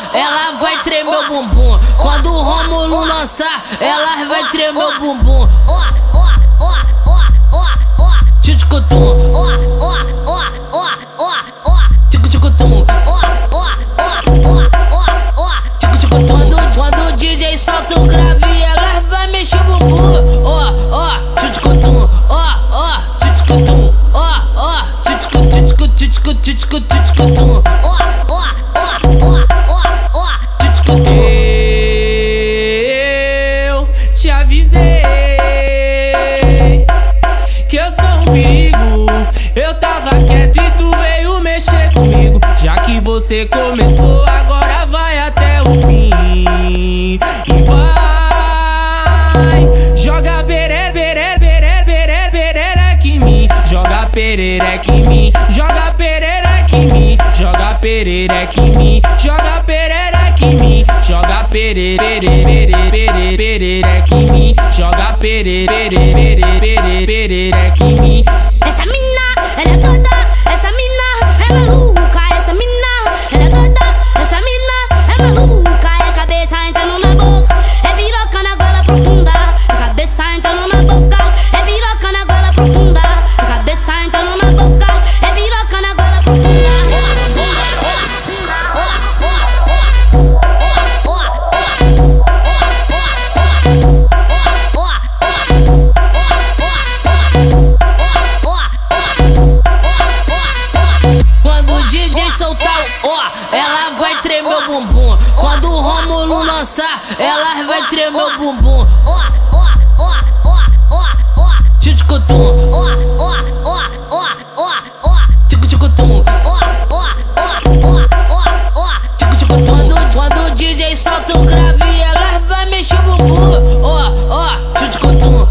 ela vai tremer o bumbum. Quando o Rômulo lançar, ela vai tremer o bumbum. Tchucutum, tchucutum. Quando o DJ solta o grave, ela vai mexer o bumbum. Tchucutum, tchucutum, tchucutum. Eu te avisei que eu sou um perigo. Eu tava quieto e tu veio mexer comigo. Já que você começou, agora vai até o fim. E vai joga perereca em mim. Joga perereca em mim. Joga perereca em mim. Joga perereca em mim. Joga perereca em mim. Joga perereca em mim. Joga perereca em mim. Essa mina, ela é doida. Essa mina é maluca. Essa mina, ela é doida. Essa mina é maluca. É cabeça entrando na boca. É piroca na goela profunda. É cabeça entrando na boca. É piroca na goela profunda. É cabeça entrando na boca. É piroca na goela profunda. Quando o DJ soltar o ela vai tremer o bumbum. Quando o Rômulo lançar, ela vai tremer o bumbum. Tchucutum, tchucutum. Quando o DJ solta o grave, ela vai mexer o bumbum. Tchucutum,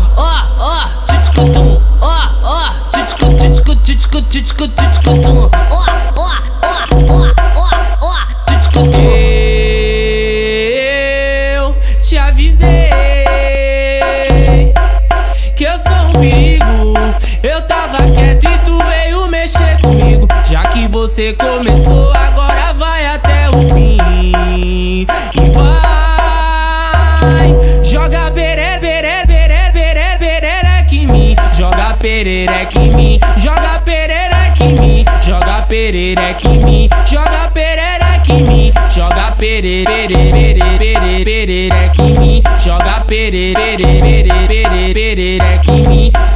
tchucutum, tchucutum. Eu te avisei que eu sou um perigo. Eu tava quieto e tu veio mexer comigo. Já que você começou, agora vai até o fim. E vai joga perereca em mim. Joga perereca em mim. Joga perereca em mim. Joga perereca em mim. Joga perereca em mim. Joga perereca em mim. Joga perereca em mim.